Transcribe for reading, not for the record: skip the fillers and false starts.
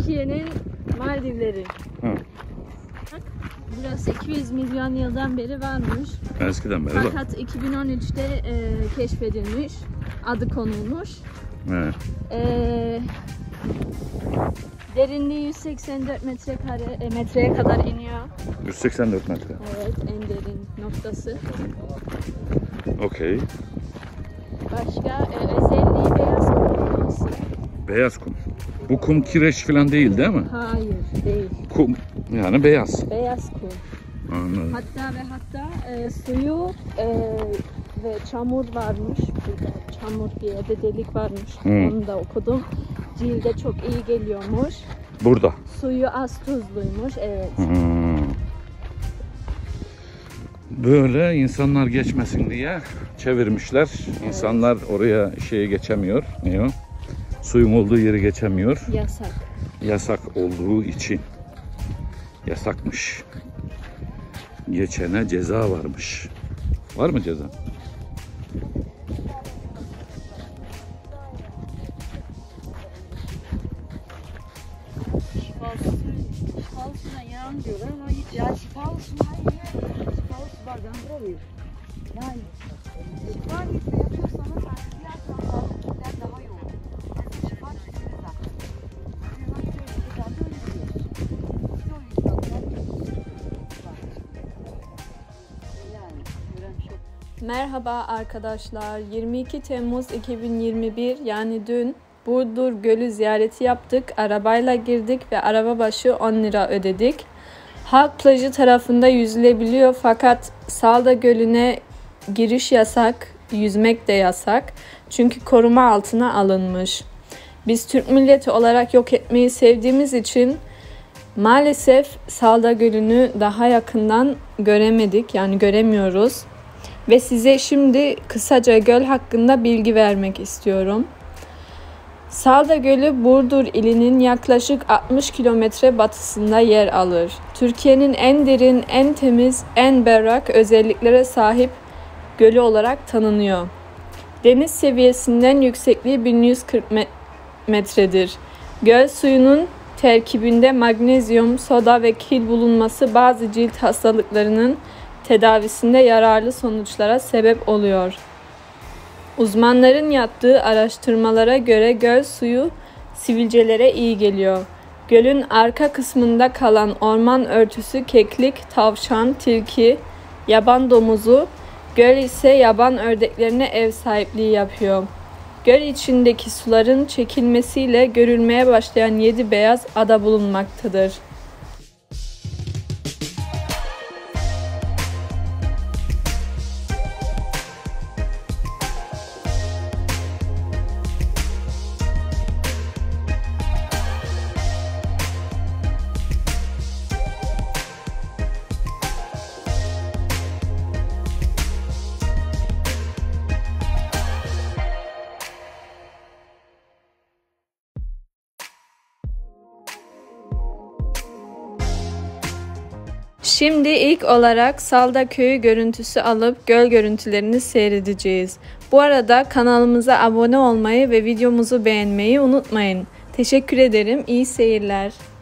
Türkiye'nin Maldivleri. Hı. Burası 200 milyon yıldan beri varmış. Eskiden beri var. Fakat 2013'te keşfedilmiş, adı konulmuş. Evet. Derinliği 184 metreye kadar iniyor. 184 metre. Evet, en derin noktası. Okey. Başka özelliği beyaz kum olması. Beyaz kum. Bu kum kireç falan değil mi? Hayır, değil. Kum yani beyaz. Beyaz kum. Anladım. Hatta suyu ve çamur varmış. Burada çamur diye de delik varmış. Onu da okudum. Cilde çok iyi geliyormuş. Burada. Suyu az tuzluymuş. Evet. Böyle insanlar geçmesin diye çevirmişler. Evet. İnsanlar oraya geçemiyor. Ne o? Suyun olduğu yeri geçemiyor. Yasak. Yasak olduğu için. Yasakmış. Geçene ceza varmış. Var mı ceza? Şifalı suyuna yaran diyorlar ama hiç ya şifalı su hayır. Şifalı su bardan duramıyor. Yani şifa niyetine yapıyorsanız diğer taraflar daha yoğun. Yani şifa niyetine zaten. Merhaba arkadaşlar. 22 Temmuz 2021 yani dün Burdur Gölü ziyareti yaptık. Arabayla girdik ve araba başı 10 lira ödedik. Halk plajı tarafında yüzülebiliyor fakat Salda Gölü'ne giriş yasak, yüzmek de yasak. Çünkü koruma altına alınmış. Biz Türk milleti olarak yok etmeyi sevdiğimiz için maalesef Salda Gölü'nü daha yakından göremedik, yani göremiyoruz. Ve size şimdi kısaca göl hakkında bilgi vermek istiyorum. Salda Gölü Burdur ilinin yaklaşık 60 kilometre batısında yer alır. Türkiye'nin en derin, en temiz, en berrak özelliklere sahip gölü olarak tanınıyor. Deniz seviyesinden yüksekliği 1140 metredir. Göl suyunun terkibinde magnezyum, soda ve kil bulunması bazı cilt hastalıklarının tedavisinde yararlı sonuçlara sebep oluyor. Uzmanların yaptığı araştırmalara göre göl suyu sivilcelere iyi geliyor. Gölün arka kısmında kalan orman örtüsü keklik, tavşan, tilki, yaban domuzu, göl ise yaban ördeklerine ev sahipliği yapıyor. Göl içindeki suların çekilmesiyle görülmeye başlayan 7 beyaz ada bulunmaktadır. Şimdi ilk olarak Salda Köyü görüntüsü alıp göl görüntülerini seyredeceğiz. Bu arada kanalımıza abone olmayı ve videomuzu beğenmeyi unutmayın. Teşekkür ederim. İyi seyirler.